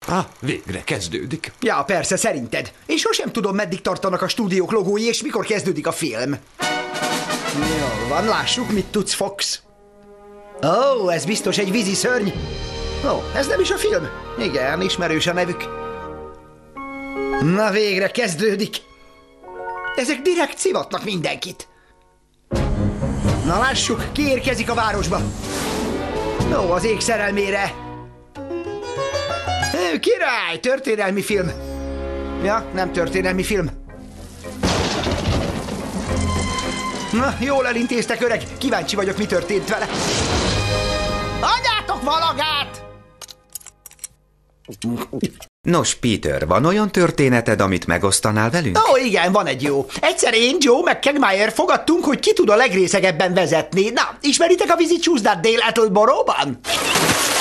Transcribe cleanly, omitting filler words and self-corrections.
Végre kezdődik. Ja, persze, szerinted. És sosem tudom, meddig tartanak a stúdiók logói, és mikor kezdődik a film. Jól van, lássuk, mit tudsz, Fox. Ó, ez biztos egy vízi szörny. Ó, ez nem is a film. Igen, ismerős a nevük. Na, végre kezdődik. Ezek direkt szivatnak mindenkit. Na, lássuk, ki érkezik a városba. Ó, az ég szerelmére. Király, történelmi film. Ja, nem történelmi film. Na, jól elintéztek, öreg. Kíváncsi vagyok, mi történt vele. Adjátok valagát! Nos, Peter, van olyan történeted, amit megosztanál velünk? Ó, igen, van egy jó. Egyszer én, Joe meg Quagmire fogadtunk, hogy ki tud a legrészegebben vezetni. Na, ismeritek a vízi csúszdát Dél-Attleboro-ban?